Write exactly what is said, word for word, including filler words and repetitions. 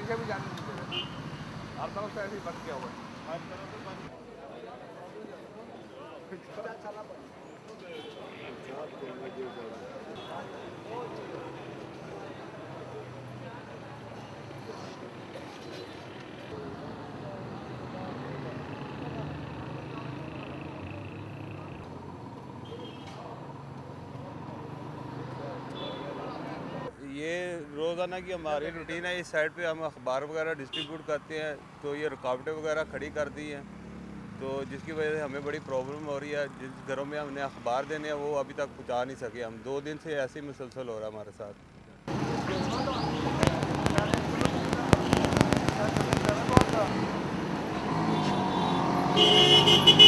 पीछे भी जाने नहीं दे रहे, हर तरफ से ऐसे ही बंद किया हुआ है। हर तरफ से बंद ये रोज़ाना की हमारी रूटीन है। इस साइड पे हम अखबार वगैरह डिस्ट्रीब्यूट करते हैं, तो ये रुकावटें वगैरह खड़ी कर दी हैं, तो जिसकी वजह से हमें बड़ी प्रॉब्लम हो रही है। जिस घरों में हमने अखबार देने हैं वो अभी तक पहुंचा नहीं सके। हम दो दिन से ऐसे ही मुसलसल हो रहा है हमारे साथ। Thank you.